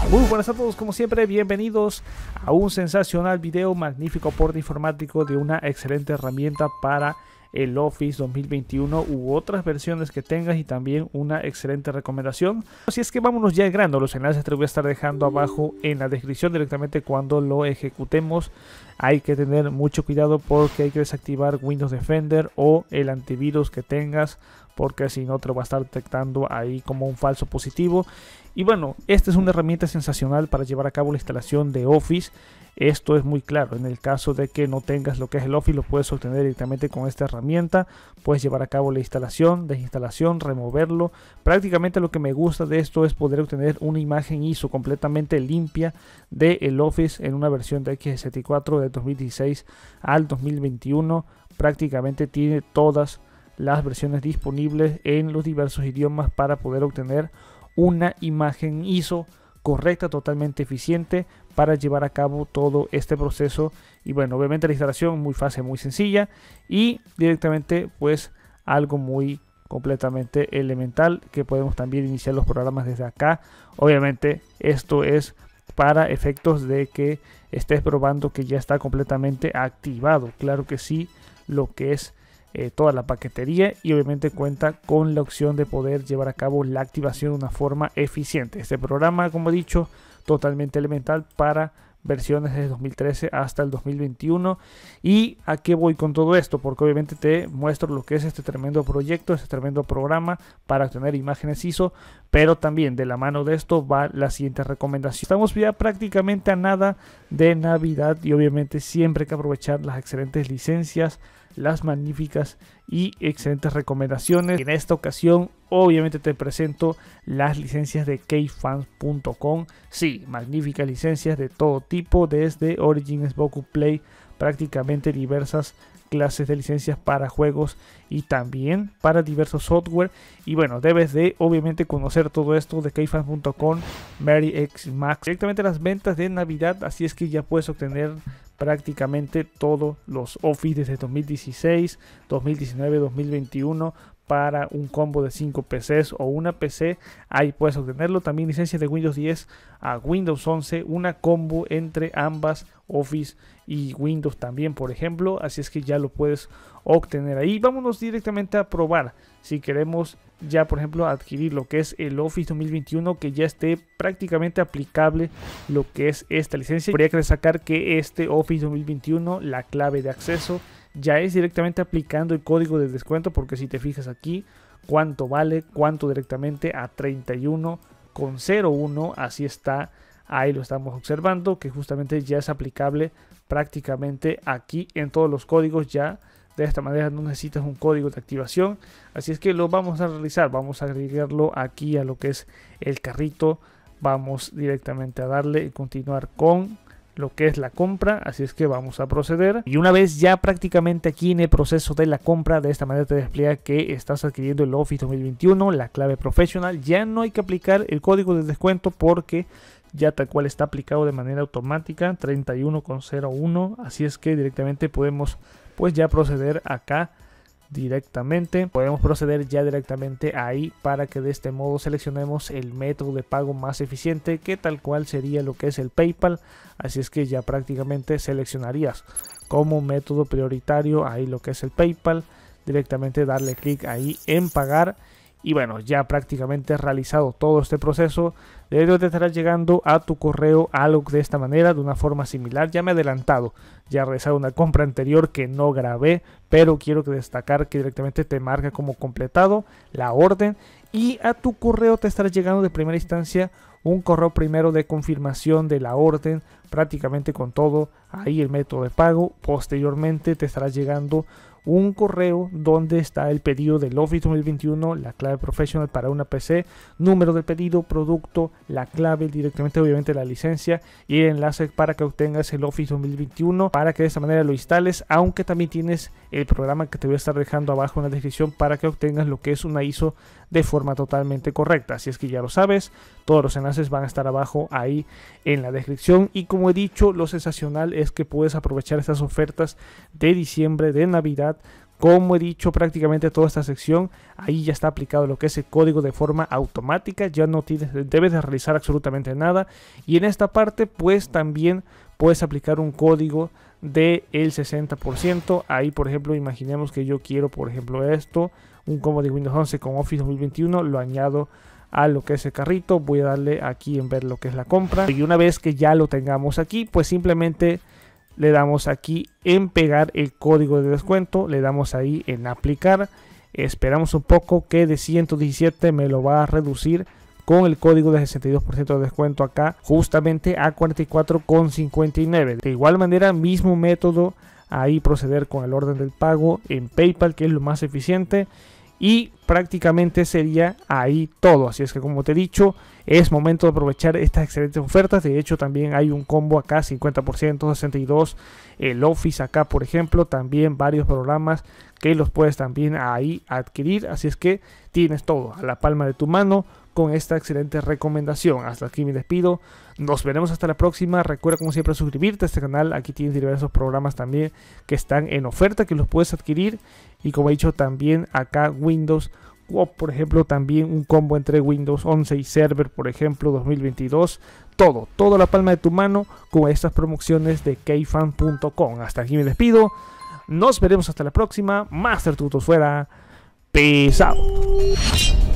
Muy buenas a todos, como siempre, bienvenidos a un sensacional video, magnífico aporte informático de una excelente herramienta para el Office 2021 u otras versiones que tengas, y también una excelente recomendación. Así es que vámonos ya al grano. Los enlaces te los voy a estar dejando abajo en la descripción directamente cuando lo ejecutemos. Hay que tener mucho cuidado porque hay que desactivar Windows Defender o el antivirus que tengas, porque si no te lo va a estar detectando ahí como un falso positivo. Y bueno, esta es una herramienta sensacional para llevar a cabo la instalación de Office. Esto es muy claro, en el caso de que no tengas lo que es el Office, lo puedes obtener directamente con esta herramienta. Puedes llevar a cabo la instalación, desinstalación, removerlo. Prácticamente lo que me gusta de esto es poder obtener una imagen ISO completamente limpia de el Office en una versión de XS4 de 2016 al 2021. Prácticamente tiene todas las versiones disponibles en los diversos idiomas para poder obtener una imagen ISO correcta, totalmente eficiente para llevar a cabo todo este proceso. Y bueno, obviamente la instalación muy fácil, muy sencilla, y directamente pues algo muy completamente elemental, que podemos también iniciar los programas desde acá. Obviamente esto es para efectos de que estés probando que ya está completamente activado. Claro que sí, lo que es toda la paquetería, y obviamente cuenta con la opción de poder llevar a cabo la activación de una forma eficiente. Este programa, como he dicho, totalmente elemental para versiones desde 2013 hasta el 2021. ¿Y a qué voy con todo esto? Porque obviamente te muestro lo que es este tremendo proyecto, este tremendo programa para obtener imágenes ISO, pero también de la mano de esto va la siguiente recomendación. Estamos ya prácticamente a nada de Navidad, y obviamente siempre hay que aprovechar las excelentes licencias, las magníficas y excelentes recomendaciones. En esta ocasión obviamente te presento las licencias de keyfans.com. Sí, magníficas licencias de todo tipo, desde Origin, Xbox Play, prácticamente diversas clases de licencias para juegos y también para diversos software. Y bueno, debes de obviamente conocer todo esto de keyfans.com, Merry Xmas, directamente las ventas de Navidad. Así es que ya puedes obtener prácticamente todos los Office desde 2016, 2019, 2021 para un combo de 5 PCs o una PC. Ahí puedes obtenerlo. También licencias de Windows 10 a Windows 11, una combo entre ambas, Office y Windows también, por ejemplo. Así es que ya lo puedes obtener ahí. Vámonos directamente a probar si queremos ya, por ejemplo, adquirir lo que es el Office 2021, que ya esté prácticamente aplicable lo que es esta licencia. Habría que destacar que este Office 2021, la clave de acceso ya es directamente aplicando el código de descuento, porque si te fijas aquí cuánto vale, cuánto directamente a 31,01, así está. Ahí lo estamos observando, que justamente ya es aplicable prácticamente aquí en todos los códigos. Ya de esta manera no necesitas un código de activación. Así es que lo vamos a realizar. Vamos a agregarlo aquí a lo que es el carrito. Vamos directamente a darle y continuar con lo que es la compra. Así es que vamos a proceder. Y una vez ya prácticamente aquí en el proceso de la compra, de esta manera te despliega que estás adquiriendo el Office 2021, la clave profesional. Ya no hay que aplicar el código de descuento porque ya tal cual está aplicado de manera automática, 31,01. Así es que directamente podemos pues ya proceder acá directamente. Podemos proceder ya directamente ahí para que de este modo seleccionemos el método de pago más eficiente, que tal cual sería lo que es el PayPal. Así es que ya prácticamente seleccionarías como método prioritario ahí lo que es el PayPal, directamente darle clic ahí en pagar. Y bueno, ya prácticamente realizado todo este proceso, de hecho te estará llegando a tu correo algo de esta manera, de una forma similar. Ya me he adelantado, ya he realizado una compra anterior que no grabé, pero quiero destacar que directamente te marca como completado la orden, y a tu correo te estará llegando de primera instancia un correo primero de confirmación de la orden, prácticamente con todo ahí el método de pago. Posteriormente te estará llegando un correo donde está el pedido del Office 2021, la clave profesional para una PC, número de pedido, producto, la clave, directamente obviamente la licencia y el enlace para que obtengas el Office 2021, para que de esta manera lo instales. Aunque también tienes el programa que te voy a estar dejando abajo en la descripción para que obtengas lo que es una ISO de forma totalmente correcta. Así es que ya lo sabes, todos los enlaces van a estar abajo ahí en la descripción. Y como he dicho, lo sensacional es que puedes aprovechar estas ofertas de diciembre, de Navidad, Como he dicho, prácticamente toda esta sección, ahí ya está aplicado lo que es el código de forma automática, ya no debes de realizar absolutamente nada. Y en esta parte pues también puedes aplicar un código del 60%. Ahí por ejemplo, imaginemos que yo quiero por ejemplo esto, un combo de Windows 11 con Office 2021, lo añado a lo que es el carrito. Voy a darle aquí en ver lo que es la compra, y una vez que ya lo tengamos aquí, pues simplemente le damos aquí en pegar el código de descuento, le damos ahí en aplicar, esperamos un poco que de 117 me lo va a reducir con el código de 62% de descuento acá justamente a 44,59. De igual manera, mismo método, ahí proceder con el orden del pago en PayPal, que es lo más eficiente. Y prácticamente sería ahí todo. Así es que, como te he dicho, es momento de aprovechar estas excelentes ofertas. De hecho, también hay un combo acá, 50%, 62%. El Office acá, por ejemplo, también varios programas que los puedes también ahí adquirir. Así es que tienes todo a la palma de tu mano con esta excelente recomendación. Hasta aquí me despido. Nos veremos hasta la próxima. Recuerda como siempre suscribirte a este canal. Aquí tienes diversos programas también que están en oferta, que los puedes adquirir. Y como he dicho también acá Windows, o por ejemplo también un combo entre Windows 11 y Server, por ejemplo 2022. Todo a la palma de tu mano con estas promociones de keyfan.com. Hasta aquí me despido. Nos veremos hasta la próxima. Master Tutos fuera. Peace out.